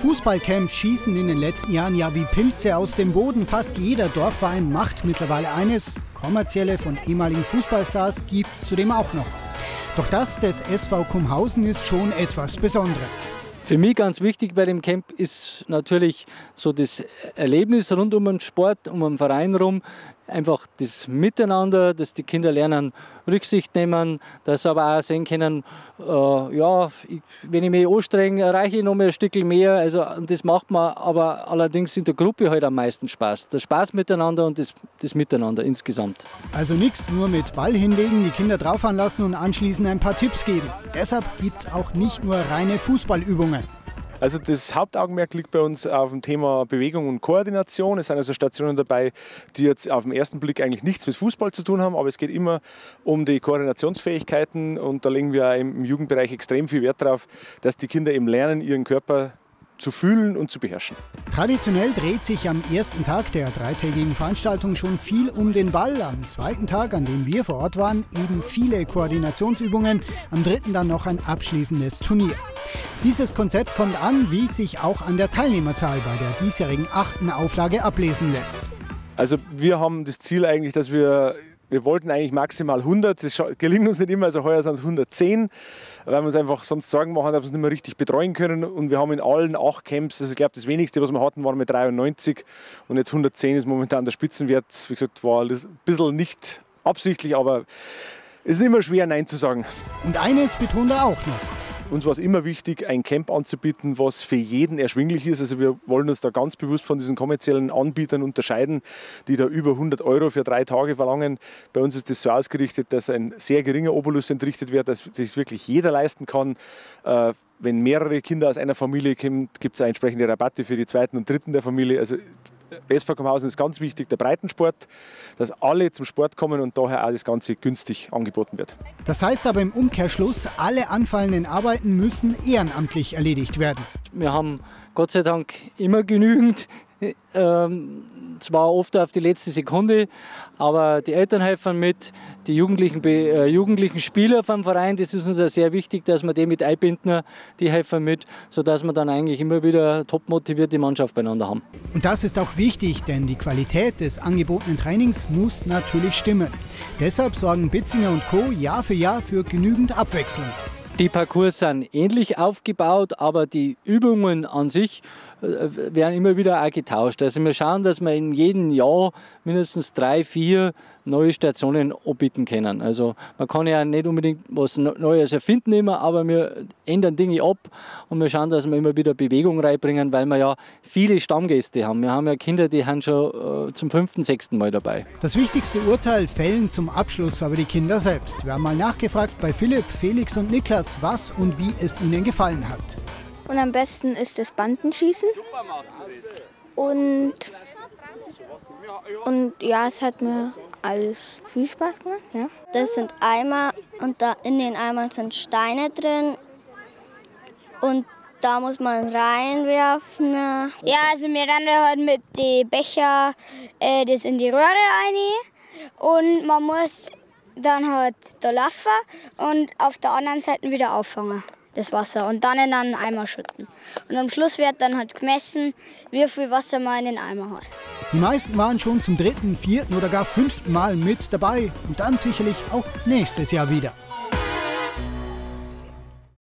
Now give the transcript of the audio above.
Fußballcamps schießen in den letzten Jahren ja wie Pilze aus dem Boden. Fast jeder Dorfverein macht mittlerweile eines. Kommerzielle von ehemaligen Fußballstars gibt es zudem auch noch. Doch das des SV Kumhausen ist schon etwas Besonderes. Für mich ganz wichtig bei dem Camp ist natürlich so das Erlebnis rund um den Sport, um den Verein herum. Einfach das Miteinander, dass die Kinder lernen, Rücksicht nehmen, dass sie aber auch sehen können, wenn ich mich anstrenge, erreiche ich noch mal ein Stückchen mehr. Also das macht man aber allerdings in der Gruppe halt am meisten Spaß. Der Spaß miteinander und das Miteinander insgesamt. Also nichts nur mit Ball hinlegen, die Kinder drauf anlassen und anschließend ein paar Tipps geben. Deshalb gibt es auch nicht nur reine Fußballübungen. Also das Hauptaugenmerk liegt bei uns auf dem Thema Bewegung und Koordination. Es sind also Stationen dabei, die jetzt auf den ersten Blick eigentlich nichts mit Fußball zu tun haben, aber es geht immer um die Koordinationsfähigkeiten und da legen wir im Jugendbereich extrem viel Wert darauf, dass die Kinder eben lernen, ihren Körper zu fühlen und zu beherrschen. Traditionell dreht sich am ersten Tag der dreitägigen Veranstaltung schon viel um den Ball. Am zweiten Tag, an dem wir vor Ort waren, eben viele Koordinationsübungen. Am dritten dann noch ein abschließendes Turnier. Dieses Konzept kommt an, wie sich auch an der Teilnehmerzahl bei der diesjährigen 8. Auflage ablesen lässt. Also wir haben das Ziel eigentlich, dass wir wollten eigentlich maximal 100, das gelingt uns nicht immer, also heuer sind es 110, weil wir uns einfach sonst Sorgen machen, dass wir es nicht mehr richtig betreuen können. Und wir haben in allen 8 Camps, also ich glaube das wenigste, was wir hatten, waren mit 93 und jetzt 110 ist momentan der Spitzenwert. Wie gesagt, war ein bisschen nicht absichtlich, aber es ist immer schwer, Nein zu sagen. Und eines betont er auch noch. Uns war es immer wichtig, ein Camp anzubieten, was für jeden erschwinglich ist. Also wir wollen uns da ganz bewusst von diesen kommerziellen Anbietern unterscheiden, die da über 100 € für 3 Tage verlangen. Bei uns ist das so ausgerichtet, dass ein sehr geringer Obolus entrichtet wird, dass sich wirklich jeder leisten kann. Wenn mehrere Kinder aus einer Familie kommen, gibt es entsprechende Rabatte für die zweiten und dritten der Familie. Also SV Kumhausen ist ganz wichtig, der Breitensport, dass alle zum Sport kommen und daher auch das Ganze günstig angeboten wird. Das heißt aber im Umkehrschluss, alle anfallenden Arbeiten müssen ehrenamtlich erledigt werden. Wir haben Gott sei Dank immer genügend, zwar oft auf die letzte Sekunde, aber die Eltern helfen mit, die jugendlichen Spieler vom Verein, das ist uns auch sehr wichtig, dass wir die mit einbinden, die helfen mit, sodass wir dann eigentlich immer wieder top motivierte Mannschaft beieinander haben. Und das ist auch wichtig, denn die Qualität des angebotenen Trainings muss natürlich stimmen. Deshalb sorgen Bitzinger und Co. Jahr für Jahr für genügend Abwechslung. Die Parcours sind ähnlich aufgebaut, aber die Übungen an sich werden immer wieder auch getauscht. Also wir schauen, dass wir in jedem Jahr mindestens 3, 4 neue Stationen anbieten können. Also man kann ja nicht unbedingt was Neues erfinden immer, aber wir ändern Dinge ab und wir schauen, dass wir immer wieder Bewegung reinbringen, weil wir ja viele Stammgäste haben. Wir haben ja Kinder, die sind schon zum 5., 6. Mal dabei. Das wichtigste Urteil fällen zum Abschluss aber die Kinder selbst. Wir haben mal nachgefragt bei Philipp, Felix und Niklas, was und wie es ihnen gefallen hat. Und am besten ist das Bandenschießen. Und ja, es hat mir alles viel Spaß gemacht. Ja. Das sind Eimer und da in den Eimern sind Steine drin. Und da muss man reinwerfen. Ja, also wir rennen halt mit den Becher das in die Röhre rein. Und man muss dann halt da laufen und auf der anderen Seite wieder auffangen, das Wasser, und dann in einen Eimer schütten. Und am Schluss wird dann halt gemessen, wie viel Wasser man in den Eimer hat. Die meisten waren schon zum 3., 4. oder gar 5. Mal mit dabei und dann sicherlich auch nächstes Jahr wieder.